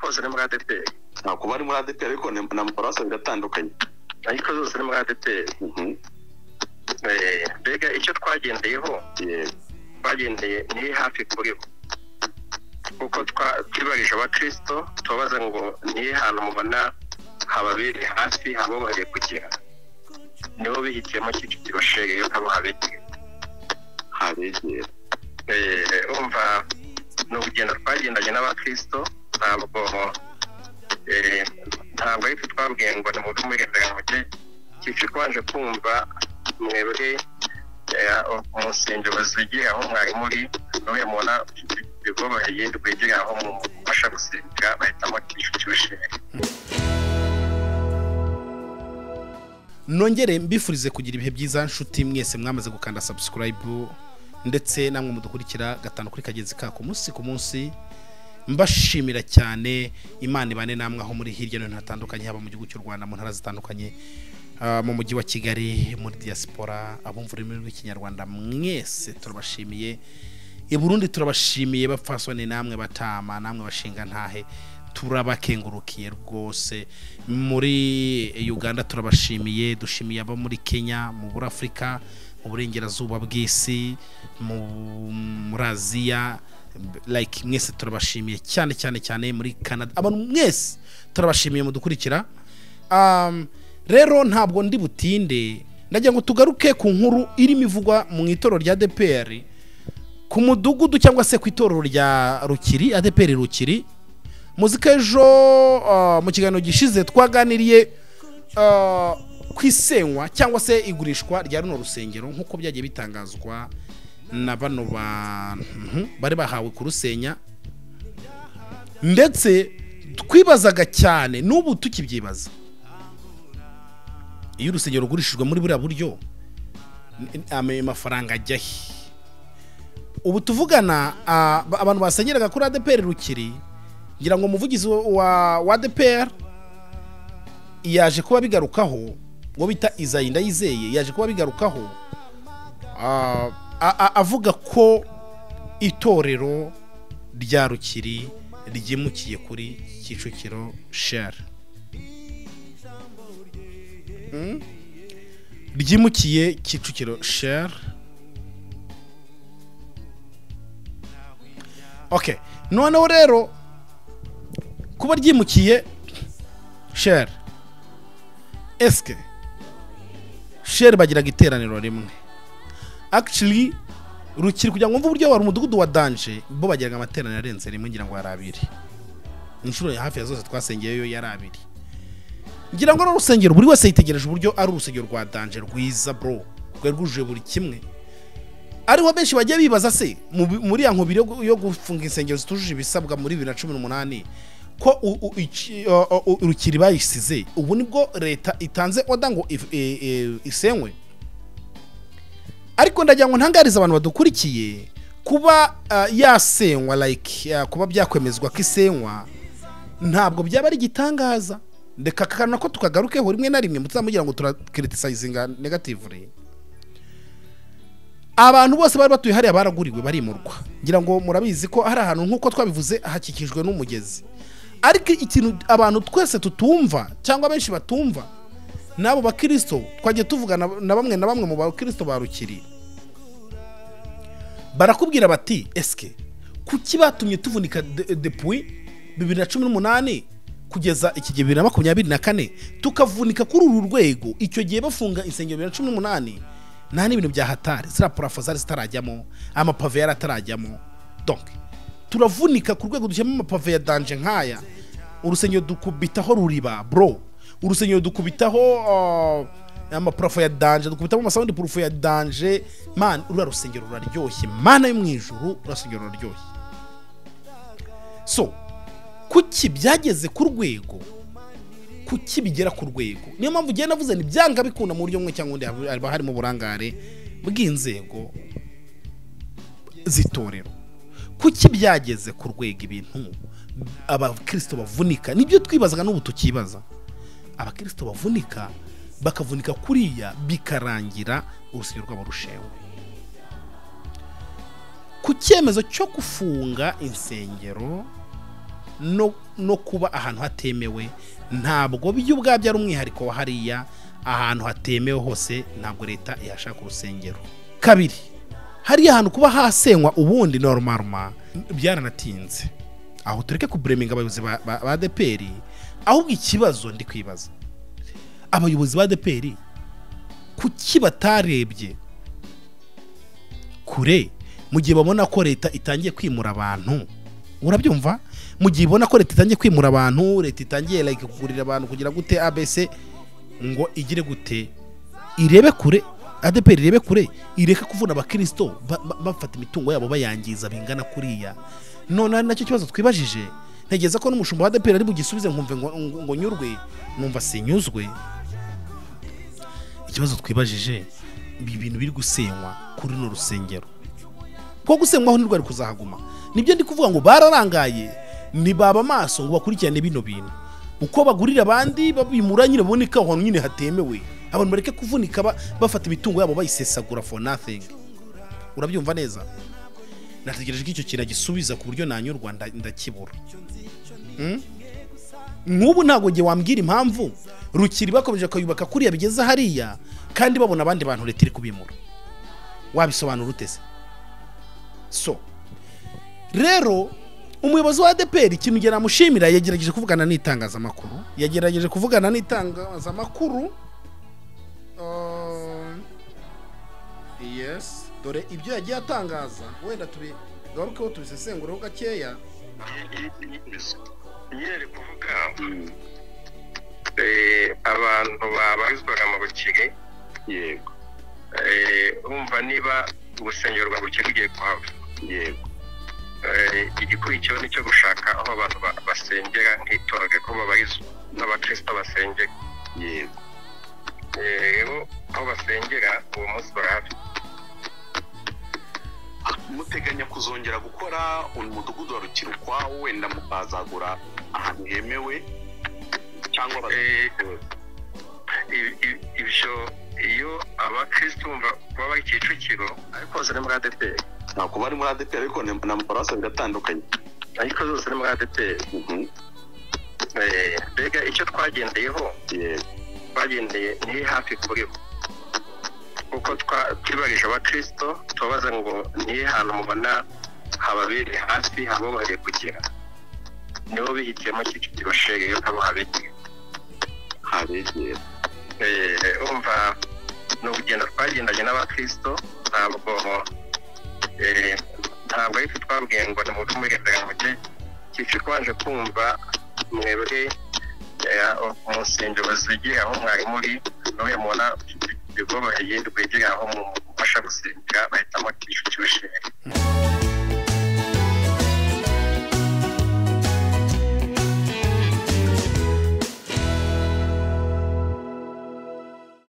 kose ni muri Adepr ntabwo bari muri Adepr ariko na Paruwasi biratandukanye ariko zose ni muri Adepr mbega icyo twagendeyeho twagendeye ni hafi kuri kuko twibarije abakristo tubabaza ngo ni hantu mubona hababiri hafi haboroheye kugira nibo bihitiyemo Kicukiro shere yo kabo habegera umva n'urugendo twagendanye n'abakristo ntabwo ariko twabwiye ngo ni mu rw'umwiherero mu gihe Kicukiro waje kumva mwebwe umusengero zigiye aho mwari muri n'uye mubona bigoroheye rwegeye aho mubasha gusengera bahitamo Kicukiro shere. Nongere mbifurize kugira ibihe byiza nshuti mwese mwamaze gukanda subscribe ndetse namwe mudukurikira gatanu kuri kagezi kako munsi ku munsi mbashimira cyane Imana ibane namwe aho muri hirya no hatandukanye haba mu gihugu cy'u Rwanda mu ntara zitandukanye mu mujyi wa Kigali muri diaspora abumvura ururimi rw'ikinyarwanda mwese turabashimiye i Burundi turabashimiye bapfasone namwe batama namwe bashinga ntahe turabakengurukiye rwose muri Uganda turabashimiye dushimiye abo muri Kenya mu Burafrika mu burengerazuba bw'isi muri Aziya like mwese turabashimiye cyane muri Canada abantu mwese turabashimiye mudukurikira rero ntabwo ndi butinde ndagira ngo tugaruke ku nkuru irimo ivugwa mu itorero rya Adepr ku mudugudu cyangwa se ku itorero rya Rukiri Adepr Rukiri muzika ejo mu kiganiro gishize twaganiriye kwisenywa cyangwa se igurishwa rya runo rusengero nkuko byagiye bitangazwa na bano bantu bari bahawe kurusenya ndetse twibazaga cyane n'ubu tukibyibaza iyo urusengero rugurishijwe muri buriya buryo amafaranga ajyahe ubu tuvugana abantu basenyeraga kuri Adepr Rukiri ngira ngo umuvugizi wa Adepr yaje kuba bigarukaho ngo bita Isaie ndayizeye yaje kuba bigarukaho avuga ko itorero rya Rukiri ryimukiye kuri Kicukiro shere ryimukiye Kicukiro shere okay noneho rero kuba ryimukiye shere eske shere bagiraga iteraniro rimwe actually Rukiri kugira ngo mvu buryo wari umudugudu wa danje bo bagiraga amateraniro arenze rimwe ngira ngo ari abiri inshuro ya hafi ya zose twasengeyeyo yari abiri ngira ngo urusengero buri wese yitegereje uburyo ari urusengero rwa danje rwiza bro rwuje buri kimwe ariho benshi bagiye bibaza se muri ya nkubiri yo gufunga insengero zitujuje ibisabwa muri 2018 ko Rukiri bayisize ubu nibwo leta itanze oda ngo isenywe ariko ndagira ngo ntangariza abantu badukurikiye kuba yasenywa like kuba byakwemezwa ko isenywa ntabwo byaba ari gitangaza ndeka kana ko tukagarukeho rimwe na rimwe mutamugira ngo turakriticizinga negatively abantu bose bari batuye hari abaraguriwe barimurwa ngira ngo murabizi ko hari ahantu nkuko twabivuze hakikijwe n'umugezi ariko ikintu abantu twese tutumva cyangwa benshi batumva nabo bakristo twagiye tuvugana na bamwe mu bakristo ba Rukiri barakubwira bati eske kuki batumye tuvunika depuis 2018 kugeza iki gihe 2024 tukavunika kuri uru rwego icyo gihe bafunga insengero 2018 nta n'ibintu bya hatari zira parafazari zitarajyamo amapave yaratarajyamo donc turavunika ku rwego dushyamo amapave ya danje nkaya urusengero dukubitaho ruriba bro urusengero dukubitaho amaprofo ya danje dukubitaho amasound proof ya danje man urusengero ruraryoshye mana yo mwijuru urusengero ruraryoshye so kuki byageze ku rwego kuki bigera ku rwego niyo mpamvu ugiye navuze ni byanga bikunda mu buryo mwe cyangwa undi haba harimo burangare bw'inzego zitorero kuki byageze ku rwego ibintu abakristo bavunika nibyo twibazaga n'ubu tukibaza abakristo bavunika bakavunika kuriya bikarangira urusengero rwabo rushewe ku cyemezo cyo gufunga insengero no kuba ahantu hatemewe ntabwo byo ubwabyo ari umwihariko wa hariya ahantu hatemewe hose ntabwo leta yashaka urusengero. Kabiri, hariya ahantu kuba hasenywa ubundi normalement byaranatinze, aho tureke kubreminga abayobozi ba Adepr, ahubwo ikibazo ndi kwibaza abayobozi ba Adepr kuki batarebye kure mu gihe babona ko leta itangiye kwimura abantu. Urabyumva? Mu gihe ibona ko leta itangiye kwimura abantu, leta itangiye like kugurira abantu kugira gute ABC, ngo igire gute irebe kure, Adepr irebe kure, ireka kuvuna abakristo bafata imitungo yabo bayangiza bingana kuriya. None nacyo kibazo twibajije, ntegeza ko n'umushumba wa Adepr ari bugisubize nkumve ngo nyurwe, numva sinyuzwe. Ikibazo twibajije, ibi bintu biri gusenywa kuri no rusengero ko gusenywaho nirwo ari kuzahaguma. Nibyo ndi kuvuga ngo bararangaye, ni baba maso ngo bakurikirane bino bintu, uko bagurira abandi babimura nyine bonika aho nyine hatemewe, abantu bareke kuvunika bafata imitungo yabo bayisesagura for nothing. Urabyumva neza? Nategereje ko icyo kintu gisubiza ku buryo nanyurwa ndakibura. Nk'ubu ntago nge wambwira impamvu Rukiri bakomeje kuyubaka kuriya bigeze hariya kandi babona abandi bantu leta iri kubimura. Wabisobanura utese? So rero umuyobozi wa Adepr ikintu nge namushimira, yagerageje kuvugana n'itangazamakuru, yes, dore ibyo yagiye atangaza, wenda tubigarukeho tubisesengureho gakeya. Yeri kuvuga abantu babarizwaga mu Rukiri, yego, umva niba urusengero rwa Rukiri rugiye kuhava, yego, igikurikiyeho nicyo gushaka aho abantu basengera nk'itorero ko babarizwa n'abakristo basengera. yego, rero aho basengera uwo munsi barahafi. muteganya kuzongera gukora umudugudu wa Rukiri ukwawo, wenda mukazagura ahantu hemewe cyangwa ibyo iyo abakristo baba bari Kicukiro ariko zose ni muri Adepr, ntabwo bari muri Adepr ariko na mparasa biratandukanye, ariko zose ni muri Adepr. Mbega icyo twagendeyeho, twagendeye ni hafi kuri bo, kuko twibarije abakristo tubabaza ngo ni hantu mubona hababere hafi habobariye kugira, niho bihitiyemo Kicukiro shere yo kabo habegeye. Umva n'urugendo twagendanye n'abakristo, ntabwo ari twabwiye ngo ni mu rw'umugendera muke Kicukiro waje kumva mwebwe mu nsengero zigiye aho mwari muri, n'uyu mubona bigoroheye rwegera aho mubasha gusengera bahitamo Kicukiro